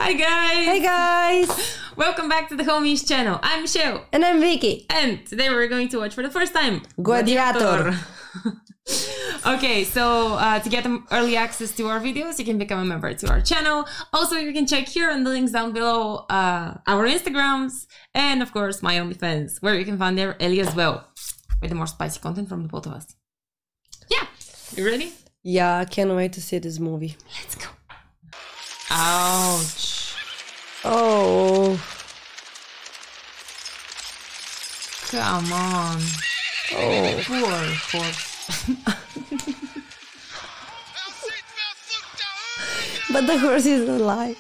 Hi guys! Hey guys! Welcome back to the Homies channel. I'm Michelle. And I'm Vicky. And today we're going to watch for the first time Gladiator. Okay, so to get early access to our videos, you can become a member to our channel. Also, you can check here on the links down below our Instagrams and of course my OnlyFans, where you can find there Ellie as well, with the more spicy content from the both of us. Yeah, you ready? Yeah, I can't wait to see this movie. Let's go. Ouch. Oh. Come on. Oh. Poor horse. But the horse is alive.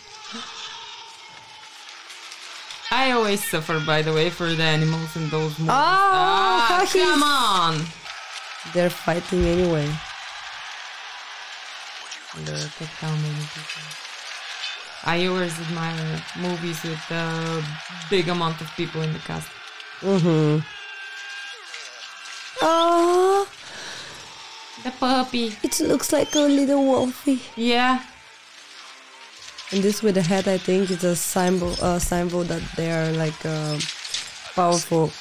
I always suffer, by the way, for the animals in those movies. Oh, come on! They're fighting anyway. Look at how many people. I always admire movies with a big amount of people in the cast. Mm-hmm. Oh, The puppy. it looks like a little wolfie. Yeah. And this with the head, I think, is a symbol that they are like powerful.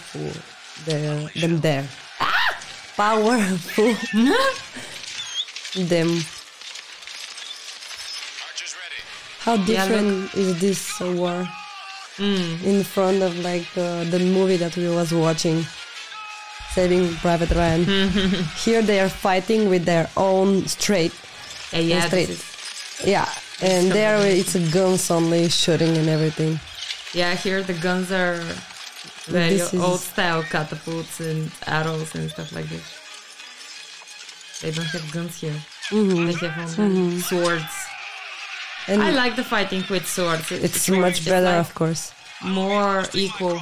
Them. Powerful. Them. How different is this war in front of like the movie that we was watching, Saving Private Ryan. Here they are fighting with their own straight. Yeah, Yeah, and there it's guns only, shooting and everything. Yeah, here the guns are very old style catapults and arrows and stuff like this. They don't have guns here. They have only swords. And I like the fighting with swords. it's much better, like of course. more equal.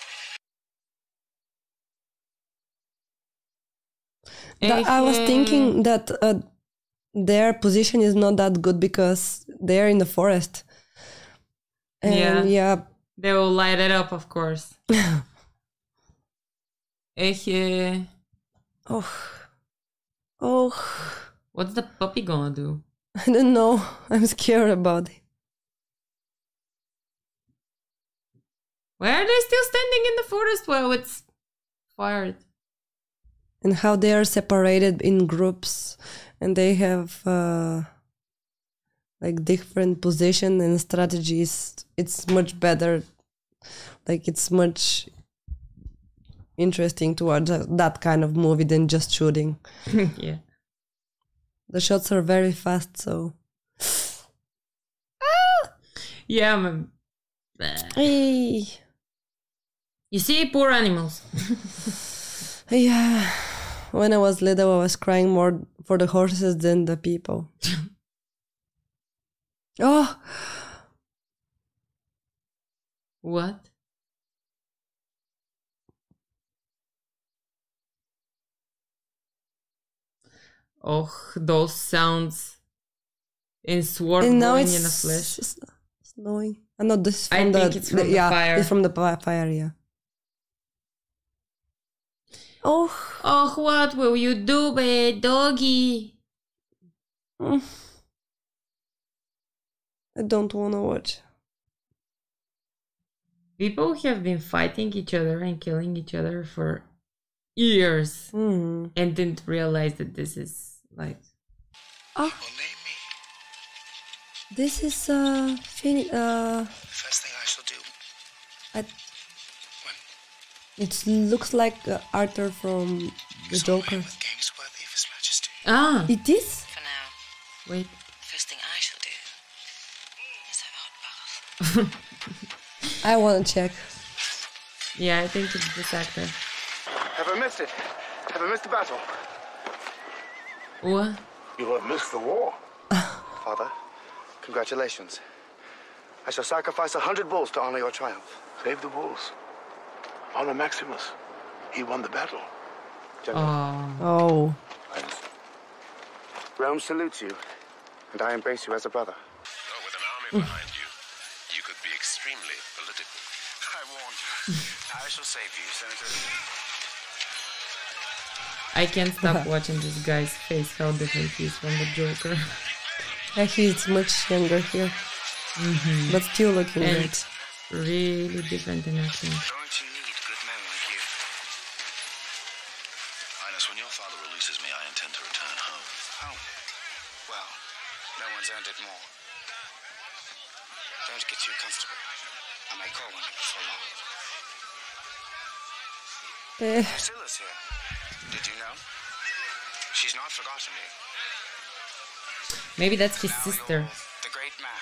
I was thinking that their position is not that good because they're in the forest. And yeah. They will light it up, of course. Oh, What's the puppy gonna do? I don't know. I'm scared about it. Why are they still standing in the forest while it's fired? And how they are separated in groups, and they have like different position and strategies. It's much better. Like it's much interesting to watch that kind of movie than just shooting. Yeah. The shots are very fast, so. Yeah, man. Hey. You see, poor animals. Yeah. When I was little, I was crying more for the horses than the people. Oh! What? Oh, those sounds in sword And now blowing it's in the flesh. snowing. No, this is I from think it's from the fire. It's from the fire, yeah. Oh. Oh, what will you do, babe, doggy? I don't want to watch. People have been fighting each other and killing each other for years and didn't realize that this is like... Oh. This is the first thing I shall do. It looks like Arthur from the Joker. With games worthy of His Majesty. Ah! It is? For now, Wait. the first thing I shall do is have a hot bath. I want to check. Yeah, I think it's this actor. Have I missed it? Have I missed the battle? What? You have missed the war. Father, congratulations. I shall sacrifice 100 bulls to honor your triumph. Save the bulls. Honor Maximus. He won the battle. General, Oh. Rome salutes you, and I embrace you as a brother. Oh, with an army behind you, you could be extremely political. I warned you. I shall save you, Senator. I can't stop watching this guy's face, how different he is from the Joker. Yeah, he's much younger here. but still looking And good. really different in acting. Don't you need good men like you? Highness, when your father releases me, I intend to return home. Home? Well, no one's earned it more. Don't get too comfortable. I may call on you before long. Priscilla's here. Did you know? She's not forgotten you. Maybe that's his Now sister. you're the great man.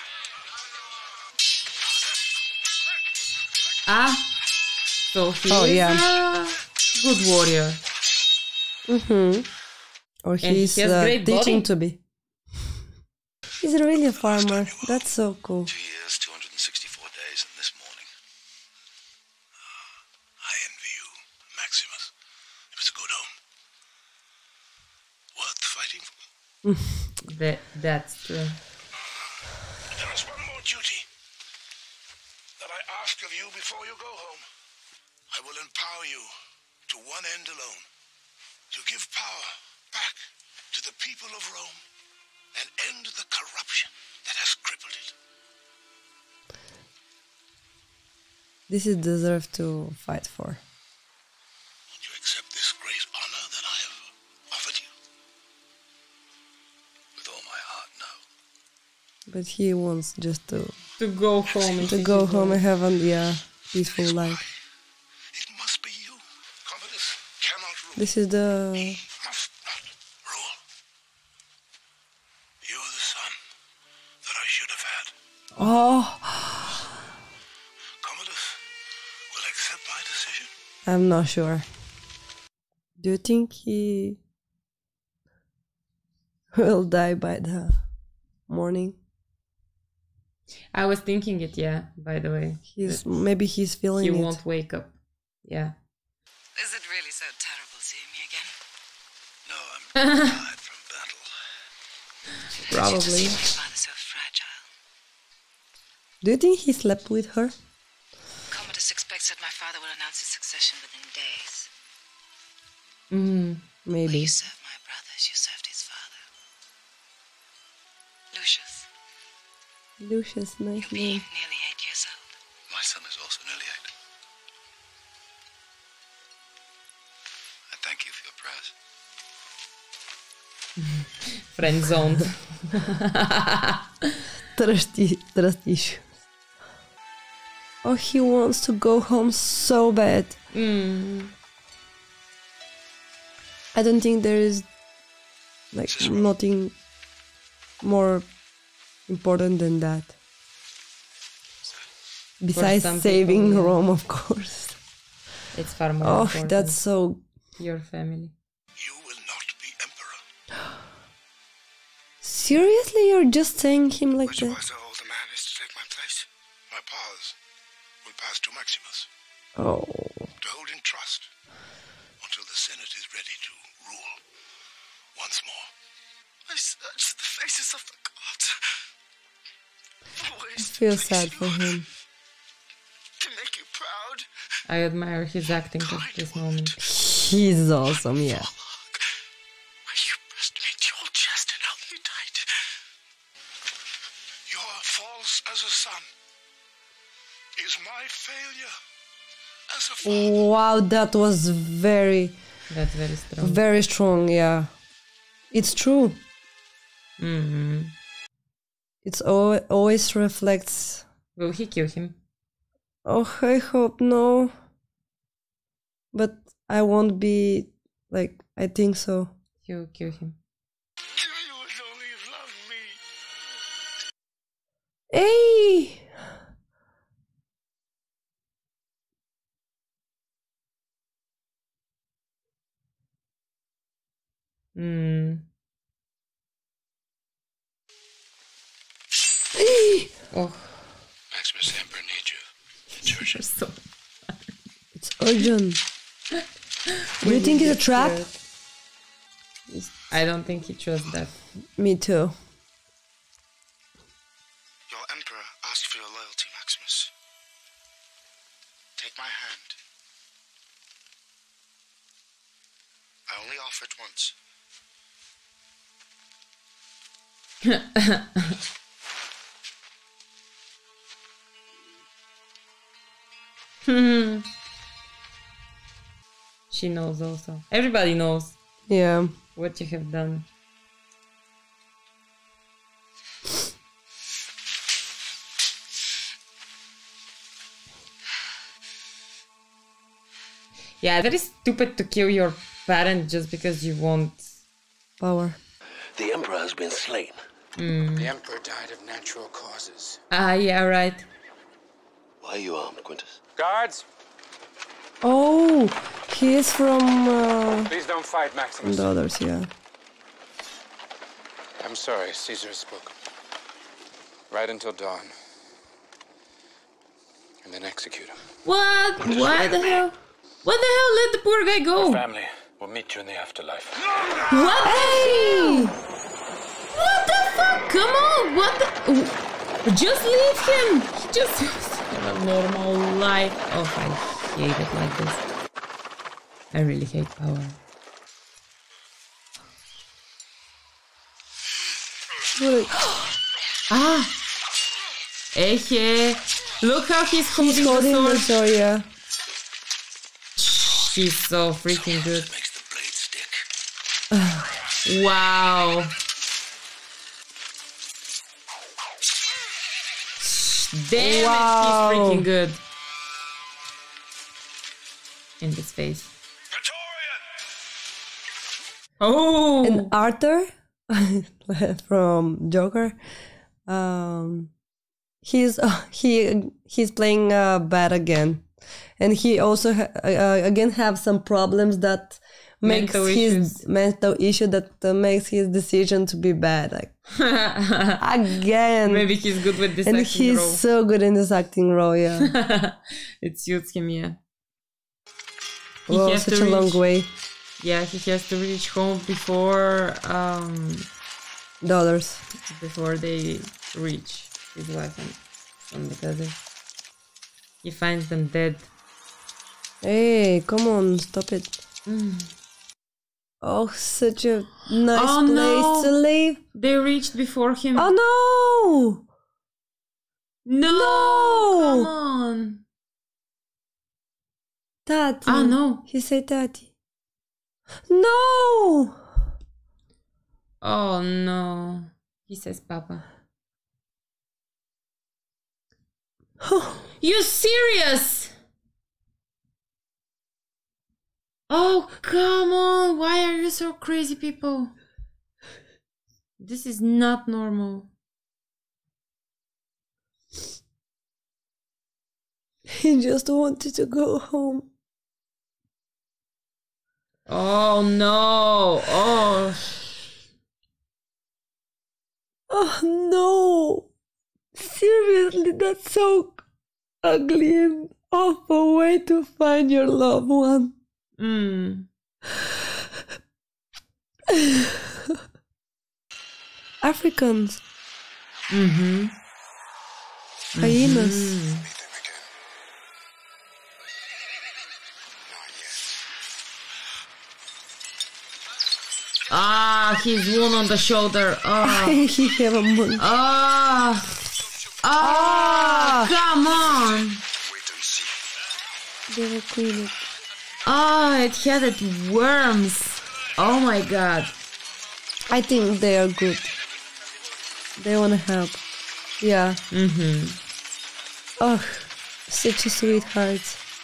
Ah, so he Oh, is yeah. a good warrior. Or And he's he has great teaching body. to be. He's really a farmer. That's so cool. 2 years, 264 days, and this morning. I envy you, Maximus. It was a good home. Worth fighting for. That's true. There is one more duty that I ask of you before you go home. I will empower you to one end alone. To give power back to the people of Rome and end the corruption that has crippled it. This is deserved to fight for. Won't you accept this great honor that I have offered you? With all my heart, no. But he wants just to go home. and have a peaceful life. It must be you. Commodus cannot rule. This is the Must not rule. You are the son that I should have had. Commodus will accept my decision. I'm not sure. Do you think he will die by the morning? I was thinking it, yeah, by the way. Maybe he's feeling He it. won't wake up. Yeah. Is it really so terrible seeing me again? No, I'm tired from battle. Probably. My father so fragile. Do you think he slept with her? Commodus expects that my father will announce his succession within days. When Maybe. you served my brothers, you served his father. Lucius, Lucius, nice you'll be name. nearly 8 years old. My son is also nearly 8. I thank you for your prayers. Friend zoned. Trust issues. Oh, he wants to go home so bad. I don't think there is nothing more important than that. Besides some saving people, yeah. Rome, of course. It's far more Oh, important. that's so... Your family. You will not be emperor. Seriously, you're just saying him like Which that? was the older man is to take my place? My powers will pass to Maximus Oh, to hold in trust until the Senate is ready to rule once more. I searched the faces of the gods. I Always feel to sad please for you, him. To make you proud. I admire his acting at this moment. He's awesome, yeah. Where you pressed me to your chest and held me tight. Your false as a son is my failure as a father. Wow, that was very, That's very strong. very strong, yeah. It's true. It's always reflects... Will he kill him? Oh, I hope no. But I won't be... I think so. He will kill him. If you would only have loved me. Hey! Oh, Maximus, the Emperor needs you. It's urgent. so It's urgent. Do you think it's a trap? I don't think he chose that. Me too. Your emperor asked for your loyalty, Maximus. Take my hand. I only offer it once. She knows also. Everybody knows Yeah. what you have done. Yeah, that is stupid to kill your parent just because you want Power. The Emperor has been slain. The Emperor died of natural causes. Ah, yeah, right. Why are you armed, Quintus? Guards, Oh, he is from please don't fight, Maximus. the others, yeah. I'm sorry, Caesar has spoken. Right until dawn. And then execute him. What? Why the hell? What the hell? Let the poor guy go. Family, we'll meet you in the afterlife. What? Hey! What the fuck? Come on! What the? Just leave him. He just have a normal life. Oh, I hate it like this. I really hate power. Ah! Eche! Look how he's holding the Holding the sword. sword, yeah. She's so freaking good. Makes the blade stick. Wow. Damn Wow. it, he's freaking good. In this face. Praetorian! Oh! And Arthur from Joker, he's playing bad again, and he also again have some problems that makes Mental his issues. mental issue that makes his decision to be bad, like again. Maybe he's good with this and acting he's role. so good in this acting role, yeah. It suits him, yeah. He Well, has such to a long reach- way. Yeah, he has to reach home before Dollars. before they reach his wife and son, because he finds them dead. Hey, come on, stop it. Oh, such a nice Oh, place no. to live. They reached before him. Oh no! No! No! Come on! Tati. Ah, no. He said Tati. No! Oh no. He says Papa. You serious? Oh, come on. Why are you so crazy, people? This is not normal. He just wanted to go home. Oh no. Oh. Oh no! Seriously, that's so ugly and awful way to find your loved one. Africans. Mm-hmm. Hyenas. Meet them again. Not yet. Ah, his wound on the shoulder. Oh. He have a monkey. Oh. Oh, come on. Wait and see. They were cleaning. Oh, it had it worms. Oh my god. I think they are good. They wanna help. Yeah. Mm-hmm. Oh, such a sweetheart.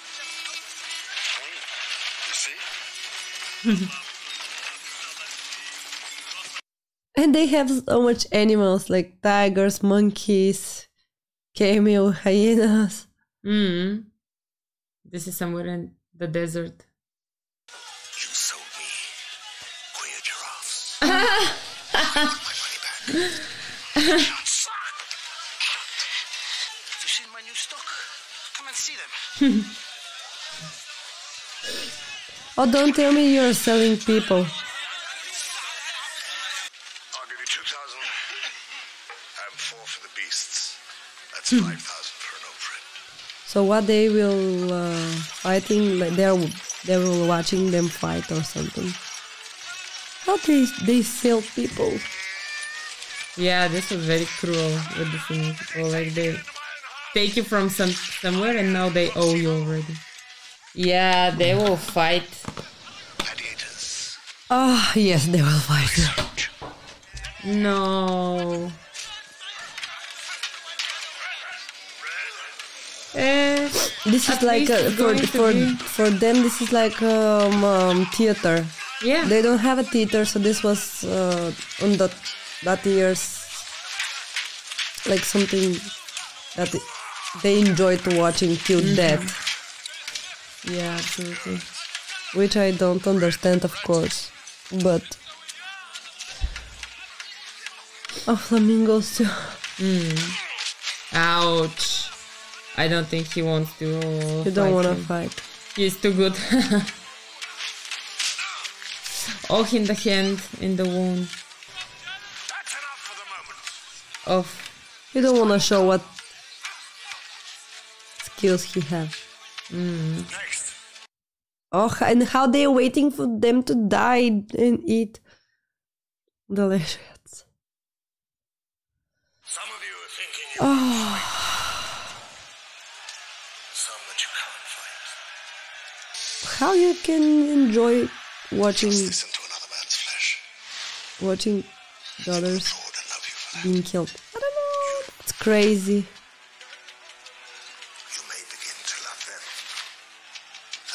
You see? And they have so much animals like tigers, monkeys, camel, hyenas. This is somewhere in the desert. You sold me queer giraffes. My money back. Son! Have you seen my new stock? Come and see them. Oh, don't tell me you're selling people. I'll give you 2,000 and 4 for the beasts. That's 5,000 for an old friend. So what they will fighting? Like they will watching them fight or something. How they sell people? Yeah, this was very cruel with the thing. People like they take you from somewhere and now they owe you already. Yeah, they will fight. Gladiators. Ah, yes, they will fight. No. This is like for them. This is like theater. Yeah. They don't have a theater, so this was on that year's like something that they enjoyed watching till death. Yeah, absolutely. Which I don't understand, of course, but flamingos too. Ouch. I don't think he wants to. You don't want to fight. He's too good. Oh, in the hand, in the wound. That's enough for the moment. You don't want to show what skills he has. Next. Oh, and how they're waiting for them to die and eat. Delicious. Some of you are thinking you can fight. Some that you can't fight. How you can enjoy watching Listen to another man's flesh. watching the others Lord, I love you for that. being killed? I don't know. It's crazy. You may begin to love them for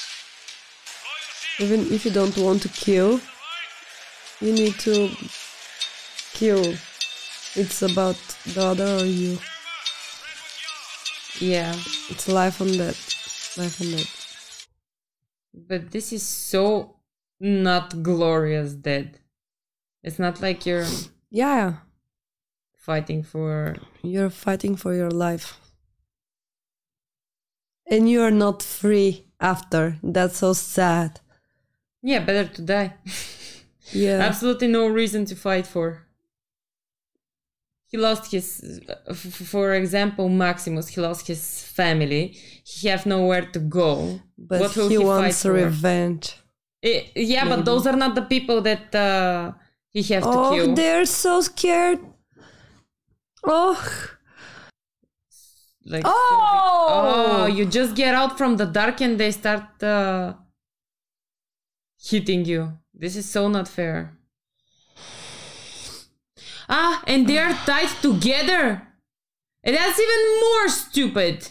that. Even if you don't want to kill, you need to kill. It's about the other or you. Yeah. It's life on death. Life on death. But this is so not glorious dead. It's not like you're Yeah. fighting for. You're fighting for your life. And you're not free after. That's so sad. Yeah, better to die. Yeah. Absolutely no reason to fight for. He lost his, for example, Maximus. He lost his family. He have nowhere to go. But what will he fight wants for? revenge. Yeah, but those are not the people that he have to Oh, kill. they're so scared. Oh. Like, Oh! oh, you just get out from the dark and they start hitting you. This is so not fair. Ah, and they are tied together. And that's even more stupid.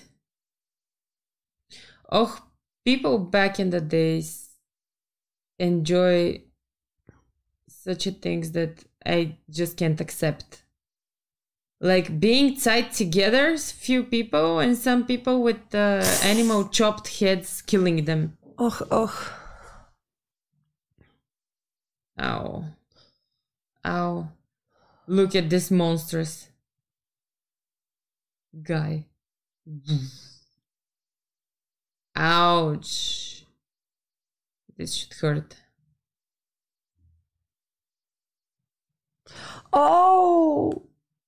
Oh, people back in the days enjoy such a things that I just can't accept. Like being tied together, few people, and some people with animal chopped heads killing them. Oh, oh. Ow. Ow. Look at this monstrous guy. Ouch. This should hurt. Oh!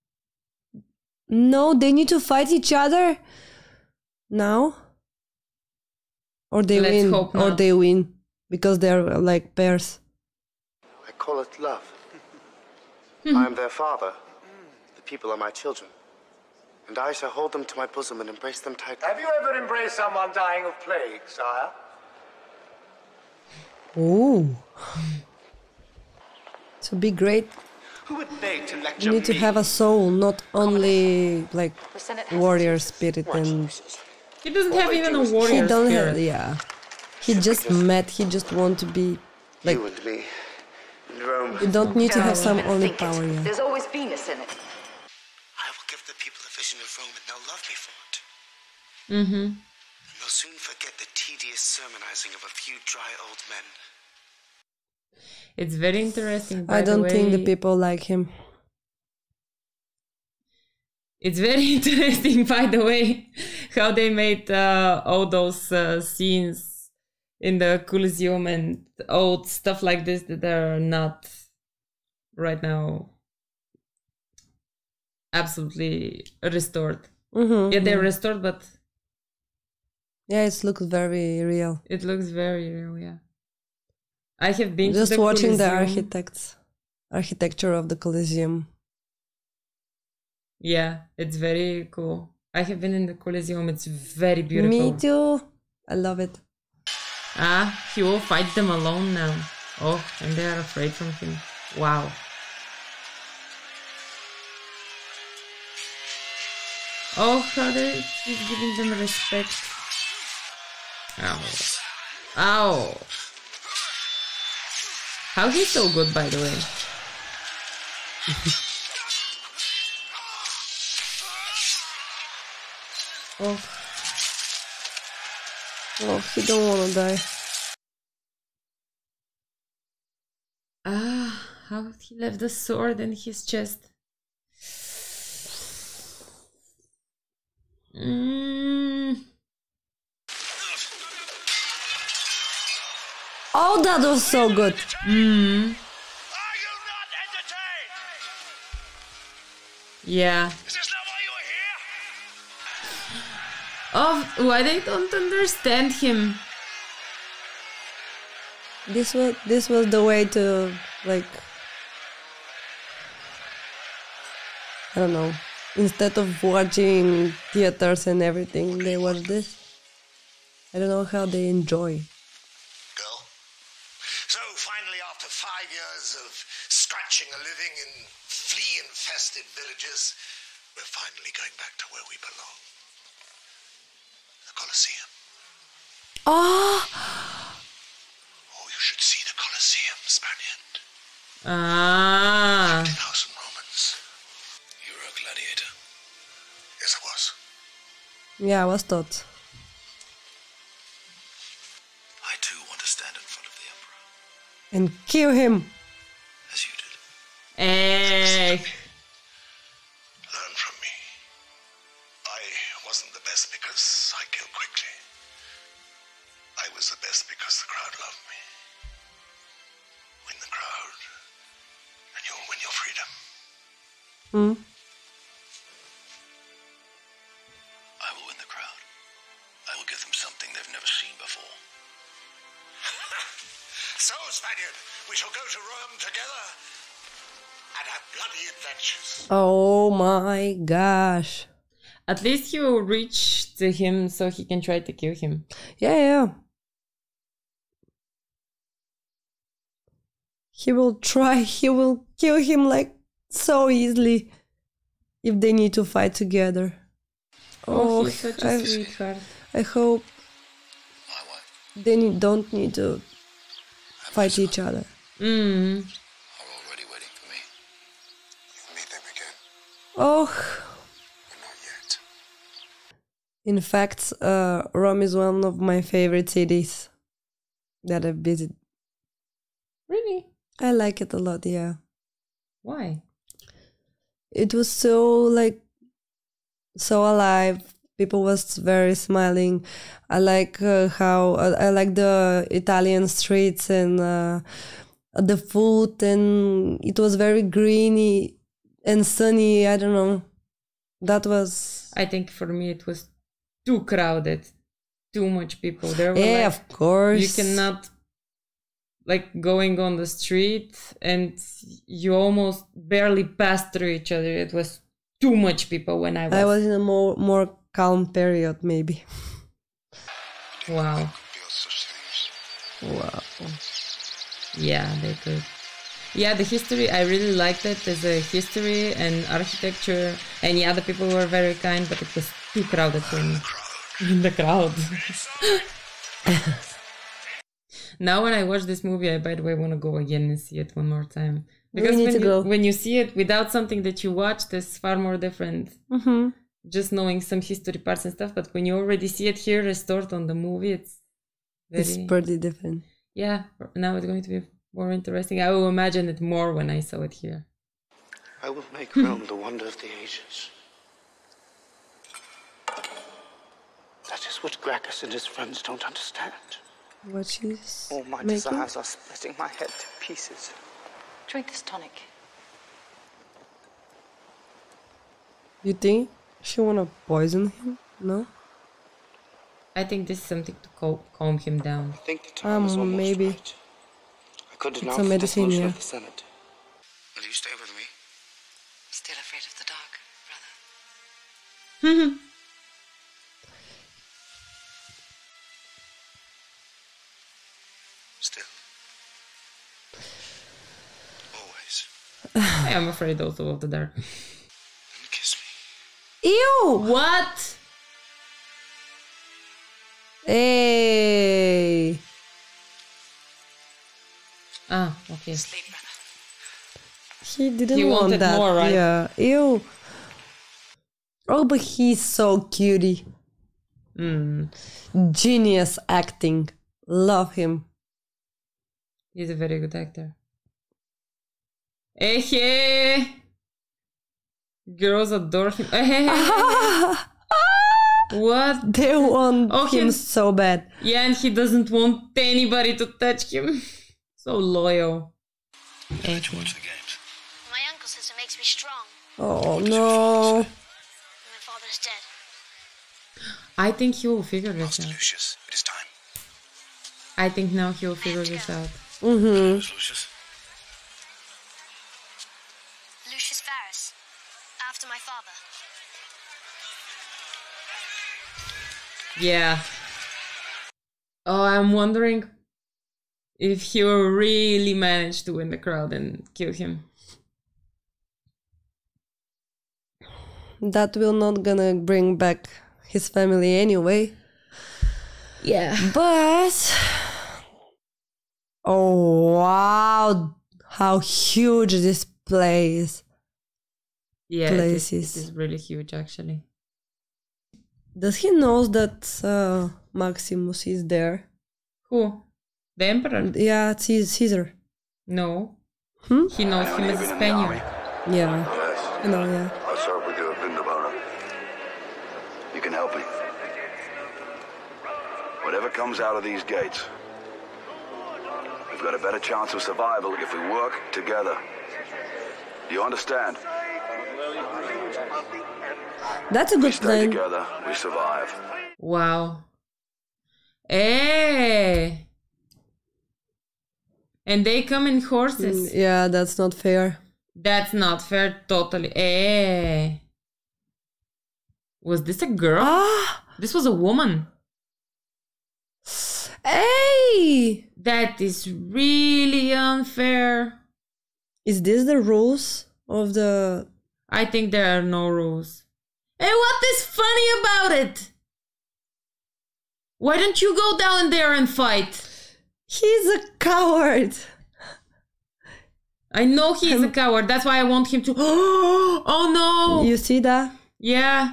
No, they need to fight each other now? Or they Let's win. hope Or not. they win. Because they're like pairs. I call it love. I am their father. The people are my children. And I shall hold them to my bosom and embrace them tightly. Have you ever embraced someone dying of plague, sire? Oh. To be great, Who would beg to lecture you need to me? have a soul, not only like warrior spirit and He doesn't have even a he warrior don't spirit. have yeah. He just met, he just want to be like You and me in Rome. you don't need to have some Even only think it. power, yeah. There's always Venus in it. I will give the people a vision of Rome and they'll love me for it. Mm-hmm. And they'll soon forget the tedious sermonizing of a few dry old men. It's very interesting. By I don't the think the way. people like him. It's very interesting, by the way, how they made all those scenes in the Colosseum and old stuff like this that are not right now absolutely restored. Mm-hmm. Yeah, they're restored, but Yeah, it looks very real. it looks very real. Yeah, I have been Just to the watching the Colosseum. architecture of the Colosseum. Yeah, it's very cool. I have been in the Colosseum. It's very beautiful. Me too. I love it. He will fight them alone now. Oh, and they are afraid from him. Wow. Oh, how he's giving them respect. Ow. Ow. How he's so good, by the way. Oh, he don't wanna die. How he left the sword in his chest. Oh, that was so good. Are you not entertained? Yeah. Is this not why you are here? Oh, why they don't understand him? This was the way to, like, I don't know. Instead of watching theaters and everything, they watch this. I don't know how they enjoy. Girl. So finally, after 5 years of scratching a living in flea-infested villages, we're finally going back to where we belong. The Colosseum. Oh! Oh, you should see the Colosseum, Spaniard. 50,000 Romans. You were a gladiator. Yes, I was. Yeah, I was taught. I too want to stand in front of the Emperor, And kill him. as you did. Learn from me. I wasn't the best because I kill quickly. I was the best because the crowd loved me. Win the crowd, and you'll win your freedom. I will win the crowd. I will give them something they've never seen before. So, Spaniard, we shall go to Rome together and have bloody adventures. Oh my gosh. At least he will reach to him so he can try to kill him. Yeah. He will kill him like so easily if they need to fight together. Oh, he's such a sweetheart. I hope My wife they don't need to fight each other. are already waiting for me. You'll meet them again, Oh, but not yet. in fact, Rome is one of my favorite cities that I've visited. Really? I like it a lot, yeah. Why? It was so so alive. People was very smiling. I like how I like the Italian streets and the food, and it was very greeny and sunny. I don't know. That was I think for me it was too crowded. Too much people. There were of course. you cannot going on the street and you almost barely passed through each other. It was too much people when I was in a more calm period, maybe. Wow. Feel such things. Wow. Yeah, they could. Yeah, the history, I really liked it as a history and architecture. And yeah, the people were very kind, but it was too crowded for me. In the crowd. Now when I watch this movie, I, by the way, want to go again and see it one more time. Because when you see it without something that you watched, it's far more different. Just knowing some history parts and stuff. But when you already see it here restored on the movie, it's pretty different. Yeah, now it's going to be more interesting. I will imagine it more when I saw it here. I will make Rome the wonder of the ages. That is what Gracchus and his friends don't understand. What she's All my making? desires are splitting my head to pieces. Drink this tonic. You think she wanna poison him? No? I think this is something to calm him down. I think the time is almost maybe. right. I could It's announce a the medicine, dissolution yeah. of the Senate. Will you stay with me? Still afraid of the dark, brother? I am afraid also of the dark. Kiss me. Ew! What? Hey! Ah, okay. Sleep, brother. He didn't He want wanted that. more, right? Yeah. Ew. Oh, but he's so cutie. Genius acting. Love him. He's a very good actor. Hey! Girls adore him. What? They want Oh, him so bad. Yeah, and he doesn't want anybody to touch him. So loyal. Let you watch the games. My uncle says it makes me strong. Oh no. My father's dead. I think he will figure this Master out. Lucius, it is time. I think now he will figure this out. Mm-hmm. Lucius. Lucius Varus. After my father. Yeah. Oh, I'm wondering if he will really manage to win the crowd and kill him. That will not gonna bring back his family anyway. Yeah. But oh wow, how huge this place. Yeah, Place it is. is really huge actually. Does he know that Maximus is there? Who? The Emperor? Yeah, it's Caesar. No. Hmm? He knows him as a Spaniard. Yeah, Yes. I know. Yeah. I served with you at Vindobara. You can help me. Whatever comes out of these gates, we've got a better chance of survival if we work together. Do you understand? That's a good Stay plan. together, we survive. Wow. Hey. And they come in horses. Yeah, that's not fair. That's not fair, totally. Hey. Was this a girl? Ah, This was a woman. hey! That is really unfair. Is this the rules of the? I think there are no rules. Hey, what is funny about it? Why don't you go down there and fight? He's a coward. I know he's a coward. That's why I want him to. Oh no! You see that? Yeah.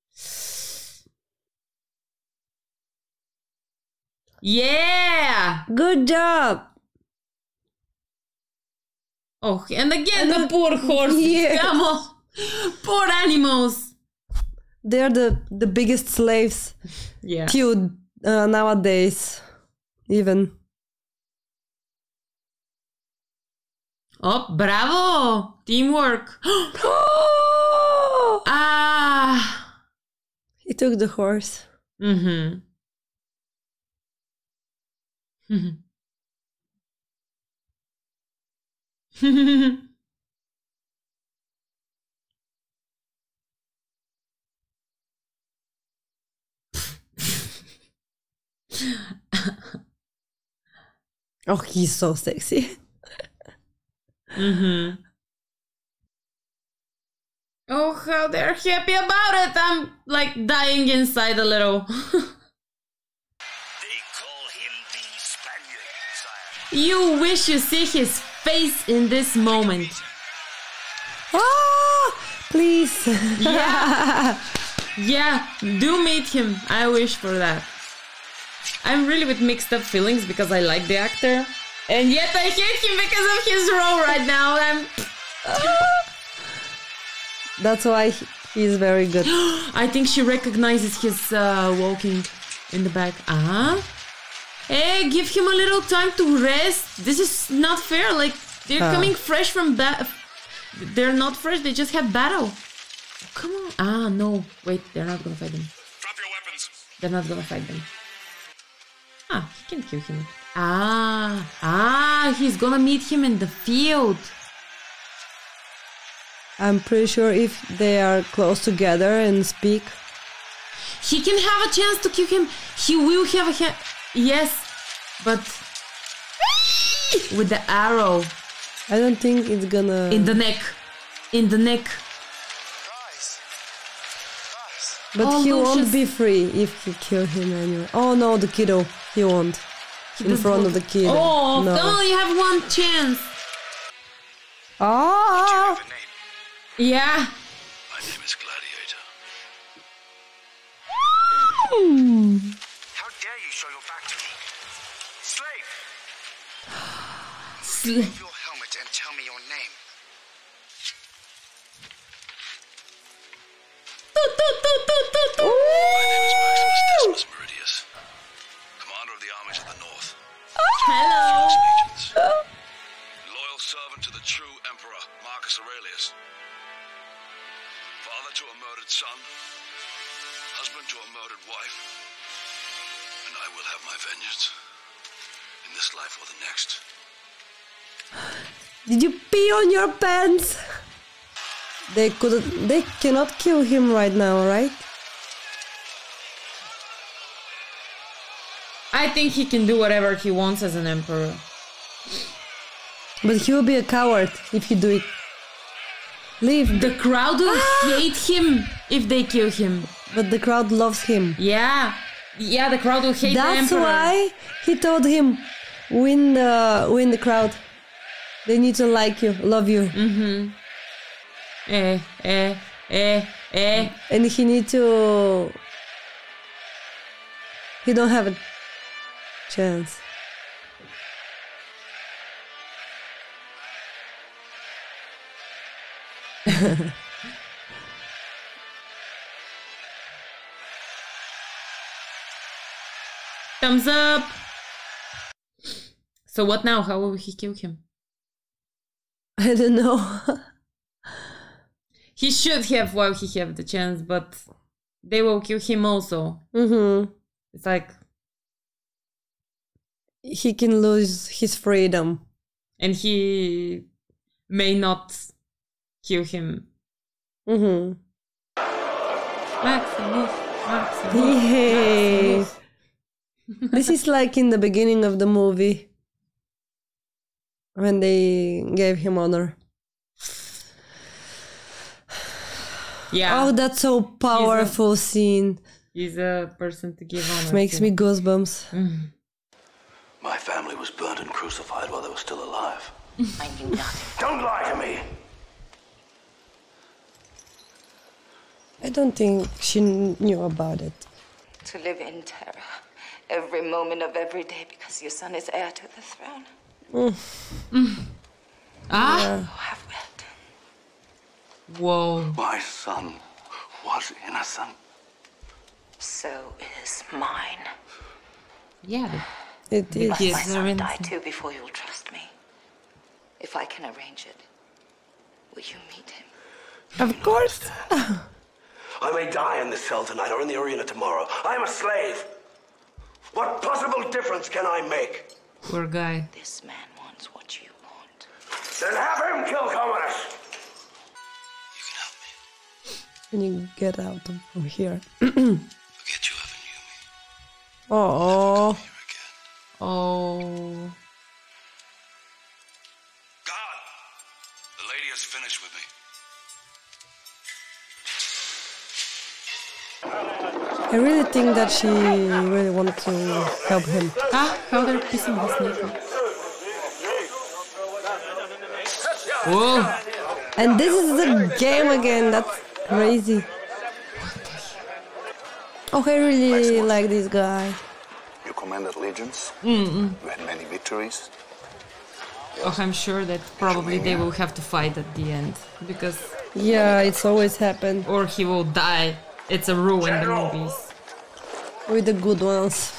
Yeah! Good job. Oh, and again the poor horses. Yes. Come on. Poor animals. They're the biggest slaves Yeah. till nowadays, even. Oh, bravo! Teamwork. Ah. He took the horse. Mm-hmm. Oh, he's so sexy. Mm-hmm. Oh, how they're happy about it. I'm like dying inside a little. They call him the Spaniard, sire. You wish you see his face in this moment. Ah, please. Yeah. Yeah, do meet him. I wish for that. I'm really with mixed up feelings because I like the actor. And yet I hate him because of his role right now. That's why he's very good. I think she recognizes his walking in the back. Hey, give him a little time to rest. This is not fair. Like, they're coming fresh from They're not fresh. They just had battle. Come on. No. Wait, they're not gonna fight them. Drop your weapons. They're not gonna fight them. He can kill him. He's gonna meet him in the field. I'm pretty sure if they are close together and speak. He can have a chance to kill him. He will have a chance. Yes, but with the arrow. I don't think it's gonna... In the neck. In the neck. But Oh, he Lucius. won't be free if he kill him anyway. Oh no, the kiddo. He won't. In front of the kiddo. Oh, no. come on, you have one chance. Ah! Yeah. My name is Gladiator. How dare you show your back to me? Slave! Sl- Your helmet and tell me your name. My name is Maximus Decimus Meridius, commander of the armies of the North. Hello. Legions. Loyal servant to the true emperor, Marcus Aurelius. Father to a murdered son. Husband to a murdered wife. And I will have my vengeance. In this life or the next. Did you pee on your pants? They cannot kill him right now, right? I think he can do whatever he wants as an emperor. But he will be a coward if he do it. Leave. The crowd will hate him if they kill him. But the crowd loves him. Yeah. Yeah, the crowd will hate the That's emperor. why he told him, win the crowd. They need to like you, love you. Mm-hmm. And he need to... He don't have a chance. Thumbs up. So what now? How will he kill him? I don't know. He should have while he have the chance, but they will kill him also. Mm-hmm. It's like He can lose his freedom. and he may not kill him. Mm-hmm. Maximus, Maximus, Yay. Maximus. This is like in the beginning of the movie. When they gave him honor. Yeah. Oh, that's so powerful scene. He's a person to give honor. Makes to. me goosebumps. My family was burned and crucified while they were still alive. I knew nothing. Don't lie to me! I don't think she knew about it. To live in terror every moment of every day because your son is heir to the throne. Ah? Oh, have read. Whoa. My son was innocent. So is mine. Yeah. It is. Must Yes, my son they're die innocent. too before you'll trust me? If I can arrange it, will you meet him? Of course. I may die in this cell tonight or in the arena tomorrow. I am a slave. What possible difference can I make? Poor guy. This man wants what you want. Then have him kill Commodus! You can help me. When you get out from here. Forget you ever knew me. Oh. Here again. Oh. God! The lady has finished with me. I really think that she really wanted to help him. Ah, how they're kissing his naked. Whoa. And this is the game again. That's crazy. Oh, I really like this guy. You commanded legions. You had many victories. Oh, I'm sure that probably they will have to fight at the end because, Yeah, it's always happened or he will die. It's a rule in the movies. with the good ones.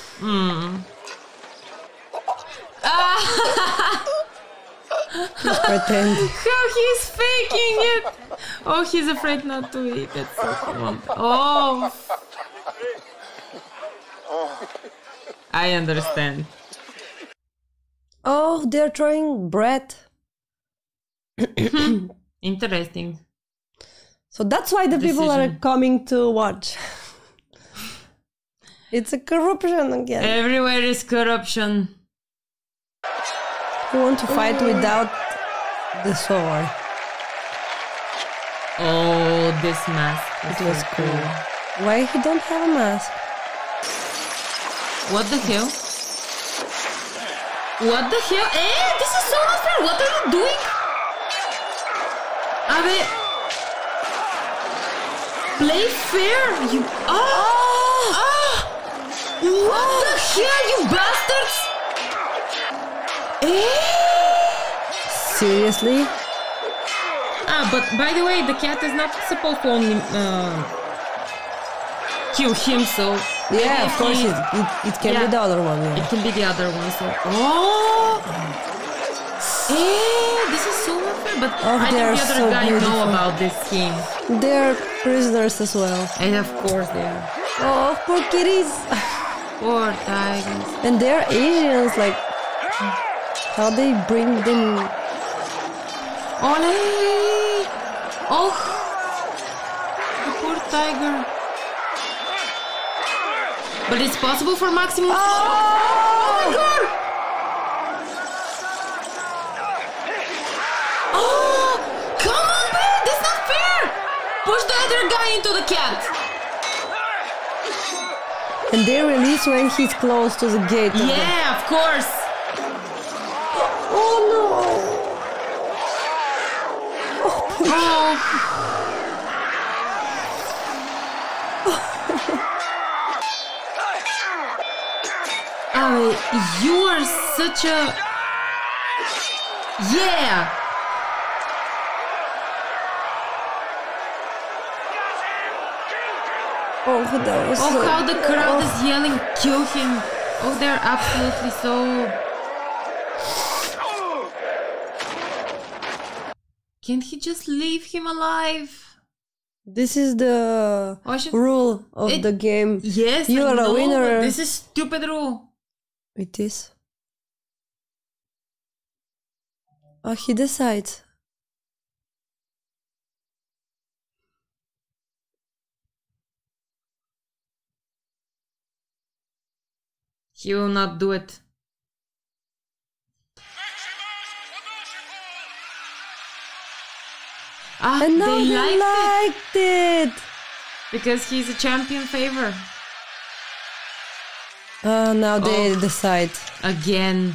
Just pretend. How he's faking it! Oh, he's afraid not to eat. That's so cool. Oh. I understand. Oh, they're throwing bread. Interesting. So that's why the people are Decision. coming to watch. It's a corruption again. Everywhere is corruption. You want to fight without the sword. Oh, this mask. It was cool. Why he don't have a mask? What the hell? What the hell? This is so unfair. What are you doing? A ver. Play fair. You. What the hell, you bastards? Seriously? But by the way, the cat is not supposed to only kill him, so... Yeah, of course, it can be the other one. Yeah. It can be the other one, so... this is so unfair, but I think the other guy know about this scheme. They're prisoners as well. And of course they are. Oh, poor kitties. Poor tigers. And they're Asians, like... How they bring them... Ole! Oh! The poor tiger. But it's possible for Maximum... Oh my god! Oh! Come on, man! That's not fair! Push the other guy into the cat! And they release when he's close to the gate. Yeah, of course! Oh no! You are such a... Yeah! Oh, that was so... how the crowd is yelling, kill him! Oh, they're absolutely so... Can't he just leave him alive? This is the rule of the game. Yes, you are a winner. This is stupid rule. It is. Oh, he decides. He will not do it. And now they liked it. Because he's a champion favor. Now they decide. Again.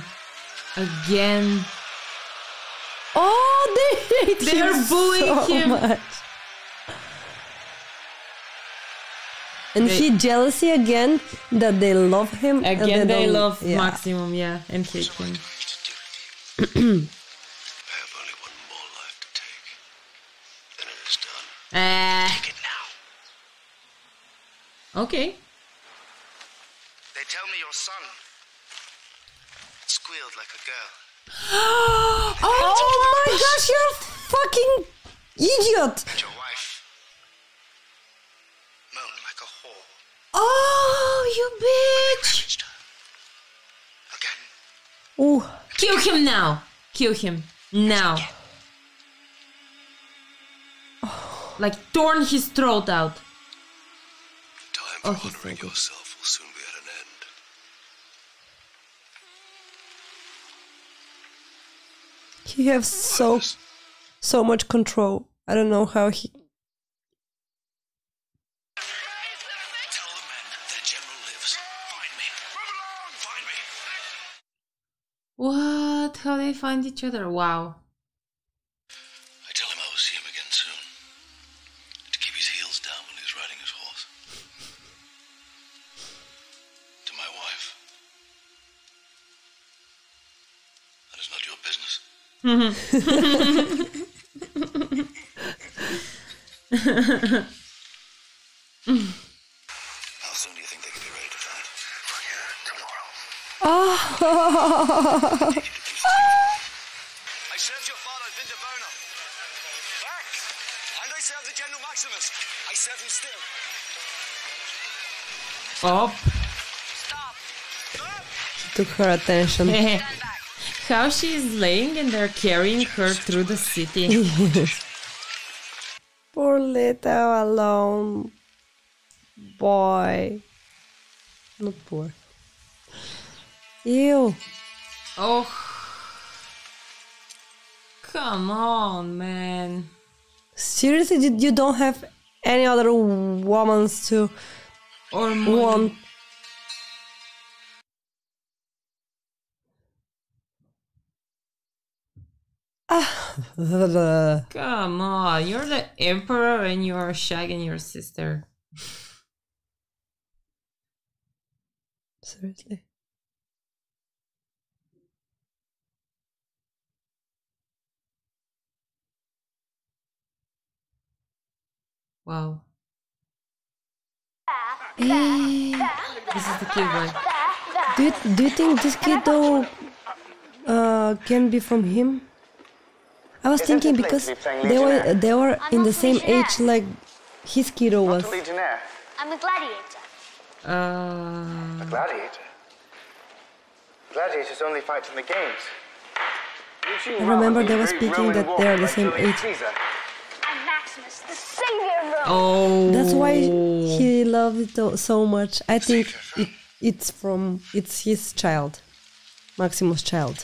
Oh, they are bullying him. Much. And he jealousy again that they love him. Again, they love Maximum, yeah, and hate him. Take it now. Okay. They tell me your son squealed like a girl. Oh my gosh, you're a fucking idiot! And your wife moaned like a whore. Oh, you bitch! Again. Ooh. Kill him now! Kill him now! Like torn his throat out. Time for honoring yourself will soon be at an end. He has so much control. I don't know how he... Tell the men their general lives. Find me. Move along! Find me. What? How they find each other? Wow. I tell him I will see him again soon. To keep his heels down when he's riding his horse. To my wife. That is not your business. How soon do you think they could be ready to fight? Tomorrow. I served your father, Winterboner. Back! And I serve the General Maximus. I serve him still. Oh. He took her attention. How she is laying and they're carrying her through the city. Poor little alone boy. Not poor. Ew. Oh. Come on, man. Seriously, you don't have any other women to or want? Come on, you're the emperor and you're shagging your sister. Seriously. Wow. Hey. This is the kid, right? Do you think this kid though can be from him? I was thinking because they were in the same age like his kiddo was. I'm a gladiator. A gladiator? Gladiators only fight in the games. I remember they were speaking that they are the same age. I'm Maximus, the savior of Rome. Oh. That's why he loved it so much. I think it's his child, Maximus' child.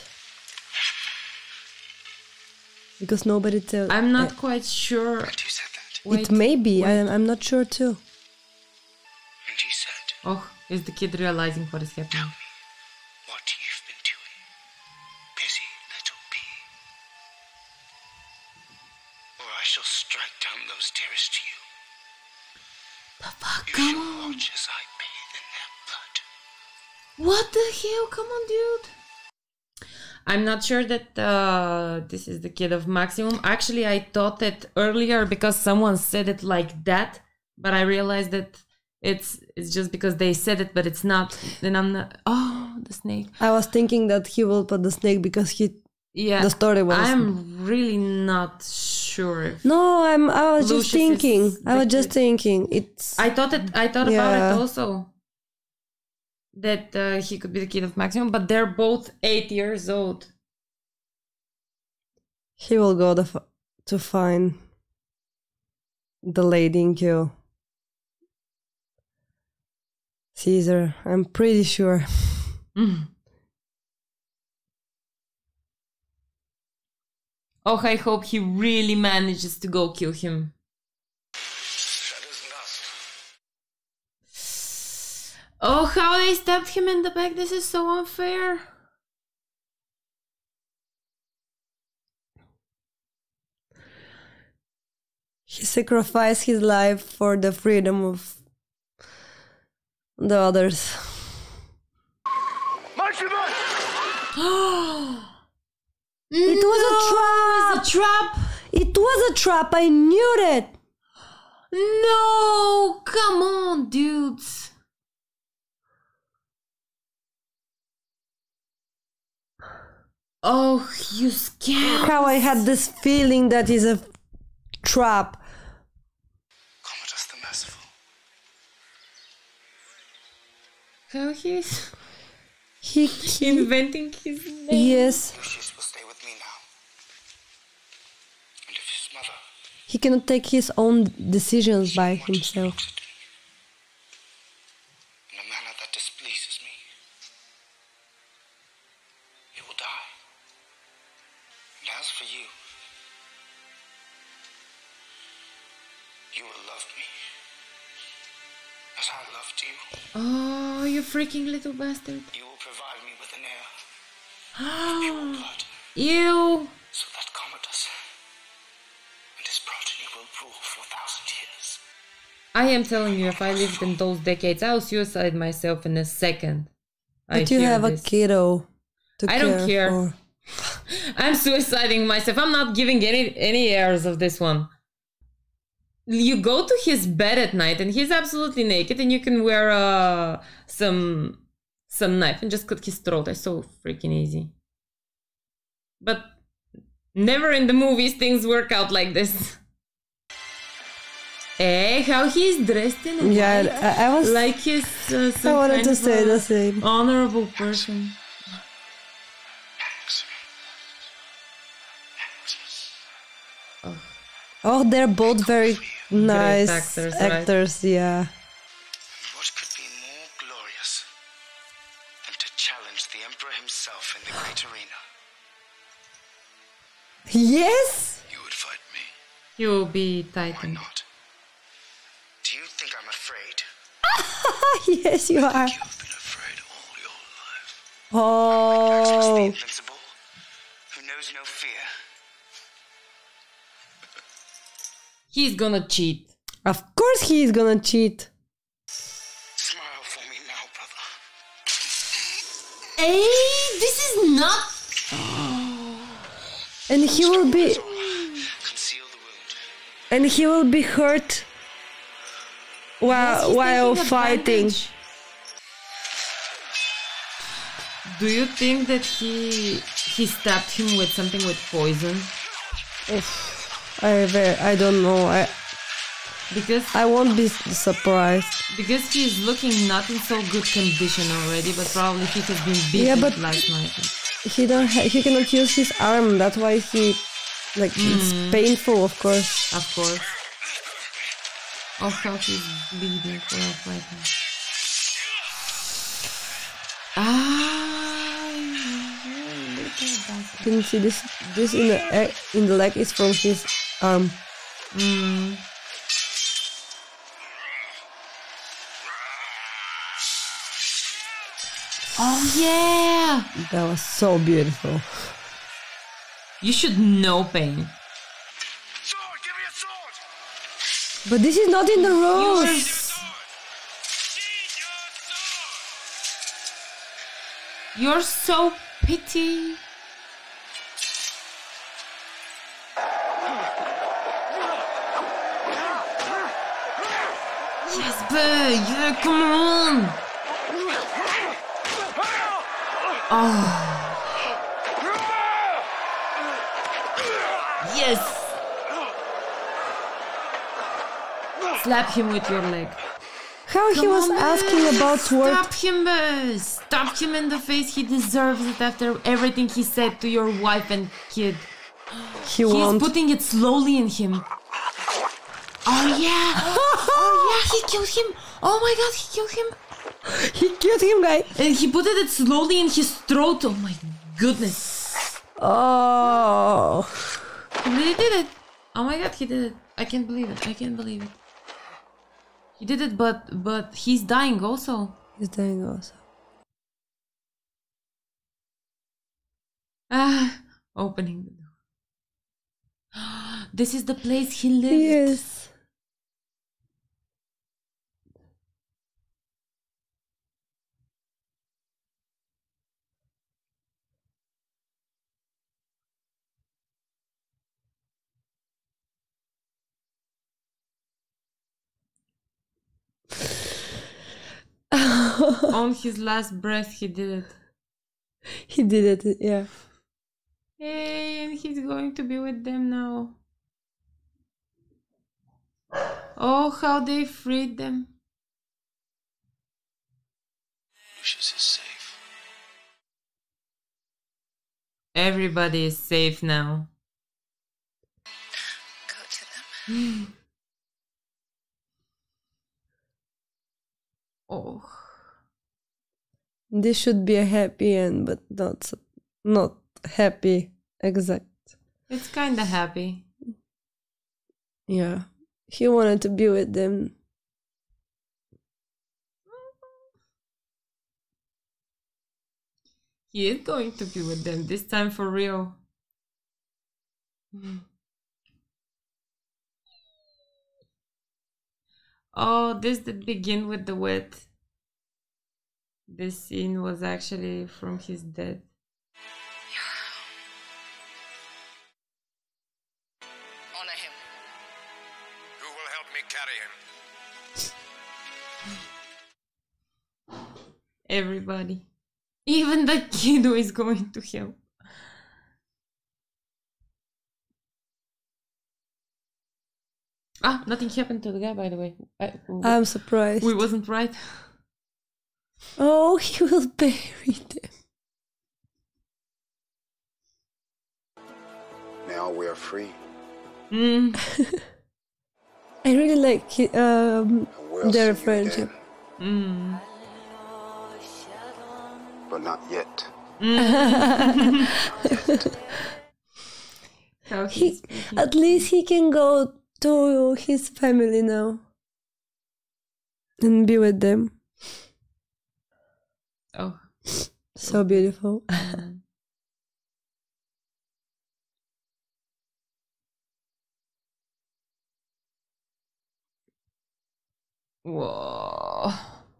Because nobody tells. I'm not quite sure. It may be. I'm not sure too. And he said, Oh, is the kid realizing what is happening? what you've been doing, busy little bee. Or I shall strike down those dearest to you. The fuck? You Come shall on. watch as I bathe in their blood. What the hell? Come on, dude. I'm not sure that this is the kid of Maximum. Actually, I thought it earlier because someone said it like that, but I realized that it's just because they said it, but it's not. Then I'm not. Oh, the snake. I was thinking that he will put the snake because the story was. I'm really not sure. No, I was Lucius just thinking. is I was the just kid. thinking. It's. I thought about it also. That he could be the kid of Maximum, but they're both 8 years old. He will go to find the lady in queue. Caesar, I'm pretty sure. Oh, I hope he really manages to go kill him. Oh, how they stabbed him in the back. This is so unfair. He sacrificed his life for the freedom of the others. It was a trap! It's a trap! It was a trap! I knew it! No! Come on, dudes! Oh, you scared! How I had this feeling that is a trap. Commodus the Merciful. How he's He inventing his name. Yes. Lucius will stay with me now. And if his mother He cannot take his own decisions by himself. in a manner that displeases me, he will die. And as for you, you will love me as I loved you. Oh, you freaking little bastard. You will provide me with an heir of pure blood, Ew. so that Commodus and his progeny will rule for 1,000 years. I am telling you, if I lived in those decades, I'll suicide myself in a second. But you have a kiddo to I don't care. For. I'm suiciding myself. I'm not giving any heirs of this one. You go to his bed at night and he's absolutely naked and you can wear some knife and just cut his throat. It's so freaking easy. But never in the movies things work out like this. Hey, how he's dressed in white. Yeah, I was like he's I wanted to say the same. Honorable person. Oh, they're both very nice actors, actors, yeah. What could be more glorious than to challenge the Emperor himself in the great arena? Yes. You would fight me. He will be Why Titan. not? Do you think I'm afraid? Yes, you are. You've been afraid all your life. The Oh. invincible, who knows no fear. He's gonna cheat. Of course he is gonna cheat. Smile for me now, brother. Hey, this is not. And he will be Conceal the wound. and he will be hurt while Taking fighting. advantage. Do you think that he stabbed him with something with poison? I don't know. Because I won't be surprised. he's looking not in so good condition already, but probably he has been beaten Yeah, but- last night. He cannot use his arm. That's why he it's painful, of course. Of course. Oh, how he's bleeding while fighting. Can you see this? This in the leg is from his arm. Oh yeah! That was so beautiful. You should know pain. Sword! Give me a sword! But this is not in the rules. You're so pity. Jesper, yeah, come on. Oh. Yes. Slap him with your leg. How he was asking about what? Stop him, stop him in the face. He deserves it after everything he said to your wife and kid. He He's won't. putting it slowly in him. Oh yeah! Oh yeah, he killed him! Oh my god, he killed him! He killed him, guys. And he put it slowly in his throat. Oh my goodness. Oh. He did it. Oh my god, he did it. I can't believe it. I can't believe it. He did it, but he's dying also. He's dying also. Ah, opening the door. This is the place he lived. Yes. On his last breath, he did it. He did it, yeah. Hey, and he's going to be with them now. Oh, how they freed them. Lucius is safe. Everybody is safe now. Go to them. Oh. This should be a happy end, but not happy exact. It's kind of happy. Yeah. He wanted to be with them. He is going to be with them this time for real. Oh, this did begin with the wet. This scene was actually from his death. Honor him. Who will help me carry him? Everybody. Even the kid who is going to help. Ah, nothing happened to the guy, by the way. I'm surprised. We wasn't right. Oh, he will bury them. Now we are free. Mm. I really like We'll their see you friendship. again, but not yet. At least he can go to his family now and be with them. Oh, so beautiful. Whoa.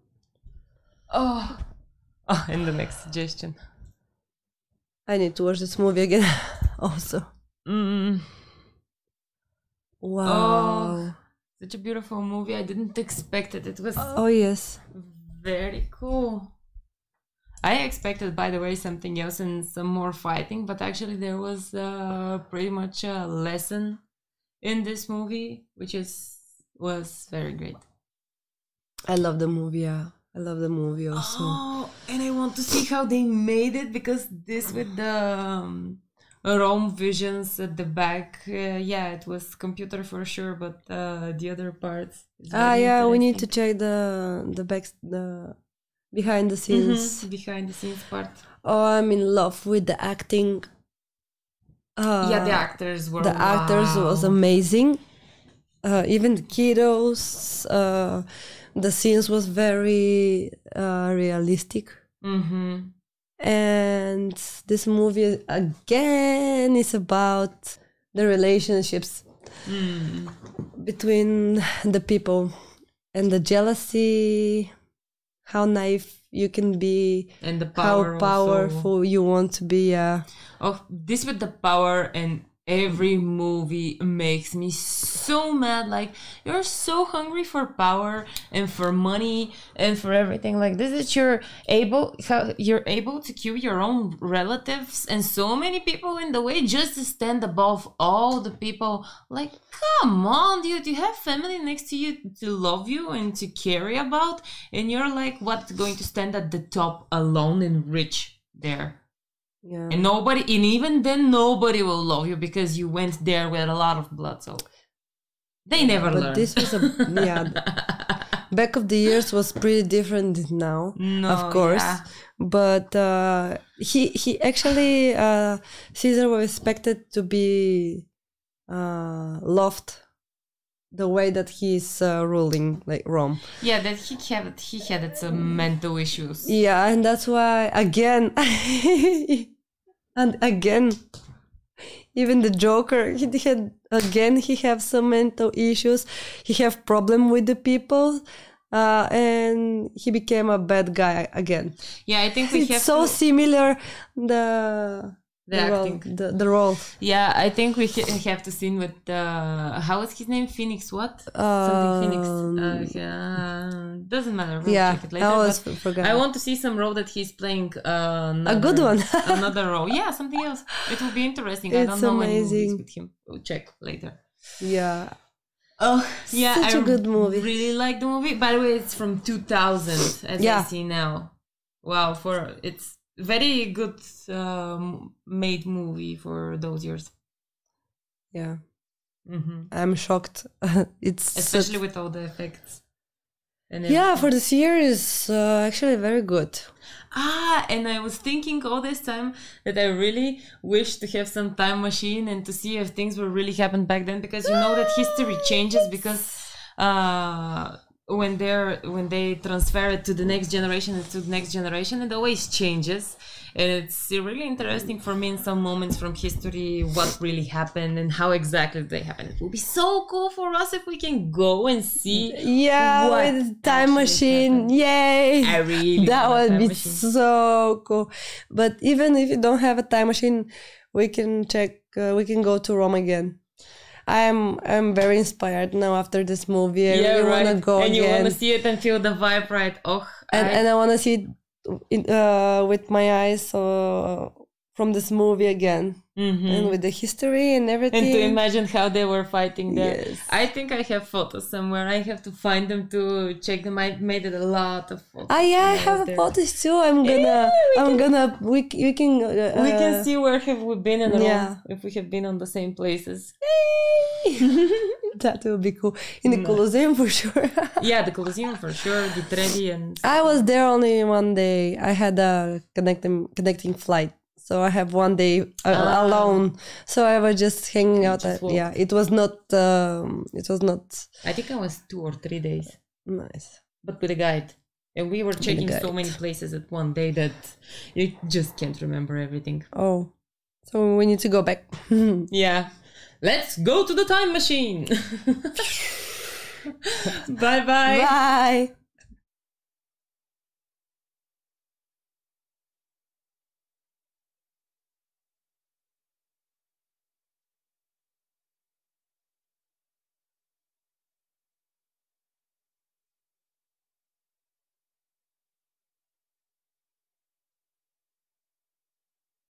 Oh, and the next suggestion. I need to watch this movie again also. Wow. Oh, such a beautiful movie. I didn't expect it. It was yes. Very cool. I expected, by the way, something else and some more fighting, but actually there was pretty much a lesson in this movie, which was very great. I love the movie, yeah. I love the movie also. Oh, and I want to see how they made it, because this with the Rome visions at the back, yeah, it was computer for sure, but the other parts. Yeah, we need to check the behind the scenes. Behind the scenes part. Oh, I'm in love with the acting. Yeah, the actors were. The actors was amazing. Even the kiddos. The scenes was very realistic. And this movie again is about the relationships between the people and the jealousy, how naive you can be, and the power, how powerful you want to be. Oh, this with the power, and every movie makes me so mad. Like, you're so hungry for power and for money and for everything like this, that you're able to kill your own relatives and so many people in the way just to stand above all the people. Like, come on, dude, you have family next to you to love you and to care about, and you're like, what, going to stand at the top alone and rich there? Yeah. And even then nobody will love you because you went there with a lot of blood. So they never learn. This was back of the years was pretty different now, of course. Yeah. But he actually Caesar was expected to be loved the way that he's ruling like Rome. Yeah, that he had some mental issues. Yeah, and that's why again and again, even the Joker, he have some mental issues. He have problem with the people, and he became a bad guy again. Yeah, I think it's so similar the role. Yeah, I think we have to see with how is his name? Phoenix what? Something Phoenix. Doesn't matter. We'll check it later. Forgot. I want to see some role that he's playing. A good one. Another role. Yeah, something else. It will be interesting. It's I don't know amazing. any movies with him. We'll check later. Yeah. Oh, yeah. Such a good movie. Really like the movie. By the way, it's from 2000, as I see now. Wow, it's very good made movie for those years. Yeah. I'm shocked. It's especially with all the effects. And yeah, for this year is actually very good. And I was thinking all this time that I really wish to have some time machine and to see if things will really happen back then, because you know that history changes, because when they transfer it to the next generation and to the next generation, it always changes. And it's really interesting for me in some moments from history what really happened and how exactly they happened. It will be so cool for us if we can go and see. Yeah, with time machine. Happened. Yay! I really that would be machine. So cool. But even if you don't have a time machine, we can check. We can go to Rome again. I'm very inspired now after this movie. I really want to go and again. You want to see it and feel the vibe, right? Oh, and I want to see it with my eyes from this movie again, and with the history and everything, and to imagine how they were fighting there. Yes. I think I have photos somewhere. I have to find them to check them. I made it a lot of photos. Yeah, I have photos too. We can see where have we been in Rome, if we have been on the same places. That will be cool. In the Colosseum for sure. Yeah, the Colosseum for sure. The Trevi and I was there only one day. I had a connecting flight, So I have one day alone. So I was just hanging out. Yeah, it was not. I think I was 2 or 3 days. Nice. But with a guide. And we were checking so many places at one day that you just can't remember everything. Oh, so we need to go back. Yeah. Let's go to the time machine. Bye-bye. Bye.